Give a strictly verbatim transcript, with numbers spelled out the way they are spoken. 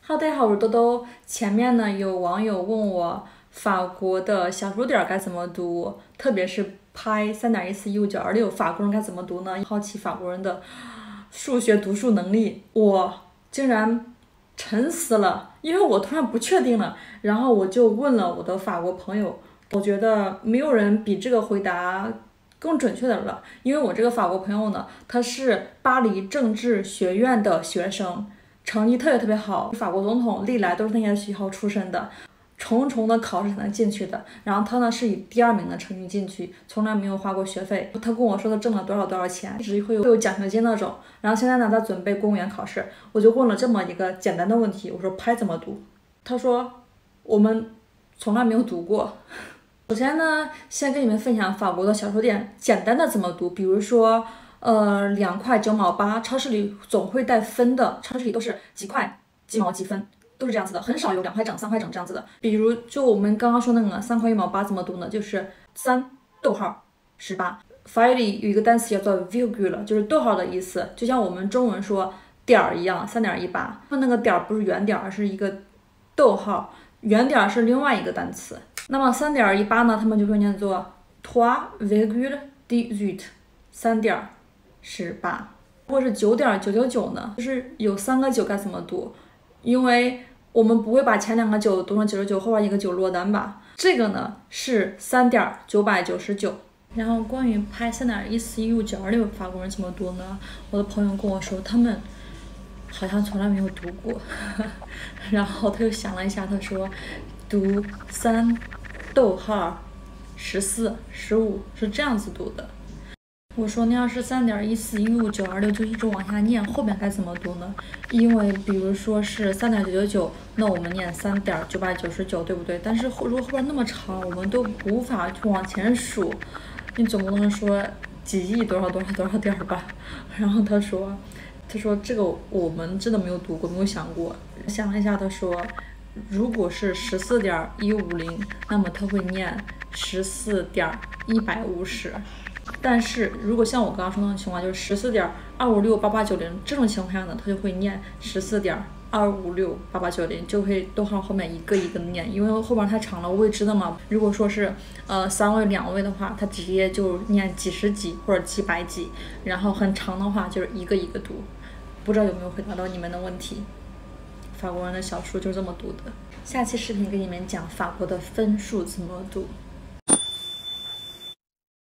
Hello，大家好，我是豆豆。前面呢有网友问我法国的小数点该怎么读，特别是拍三点一四一五九二六，法国人该怎么读呢？好奇法国人的数学读数能力，我竟然沉思了，因为我突然不确定了，然后我就问了我的法国朋友，我觉得没有人比这个回答更准确的了，因为我这个法国朋友呢，他是巴黎政治学院的学生。成绩特别特别好，法国总统历来都是那些学校出身的，重重的考试才能进去的。然后他呢是以第二名的成绩进去，从来没有花过学费。他跟我说他挣了多少多少钱，一直会有会有奖学金那种。然后现在呢，他准备公务员考试，我就问了这么一个简单的问题，我说拍怎么读？他说我们从来没有读过。首先呢，先跟你们分享法国的小数点简单的怎么读，比如说。呃，两块九毛八，超市里总会带分的，超市里都是几块几毛几分，都是这样子的，很少有两块整、三块整这样子的。比如就我们刚刚说那个三块一毛八怎么读呢？就是三逗号十八。法语里有一个单词叫做 virgule， 就是逗号的意思，就像我们中文说点儿一样，三点一八。那个点儿不是圆点，而是一个逗号，圆点是另外一个单词。那么三点一八呢，他们就会念作 trois virgule dix-huit， 三点。十八，或是九点九九九呢？就是有三个九该怎么读？因为我们不会把前两个九读成九十九，后边一个九落单吧？这个呢是三点九百九十九。然后关于拍三点一四一五九二六，法国人怎么读呢？我的朋友跟我说，他们好像从来没有读过。然后他又想了一下，他说读三逗号十四十五是这样子读的。我说那要是三点一四一五九二六就一直往下念，后面该怎么读呢？因为比如说是三点九九九，那我们念三点九百九十九，对不对？但是如果后边那么长，我们都无法去往前数，你总不能说几亿多少多少多少点吧？然后他说，他说这个我们真的没有读过，没有想过。想了一下，他说，如果是十四点一五零，那么他会念十四点一百五十。但是如果像我刚刚说那种情况，就是十四点二五六八八九零这种情况下呢，他就会念十四点二五六八八九零，就会逗号后面一个一个念，因为后边太长了，未知的嘛。如果说是呃三位两位的话，他直接就念几十几或者几百几，然后很长的话就是一个一个读。不知道有没有回答到你们的问题？法国人的小数就这么读的。下期视频给你们讲法国的分数怎么读。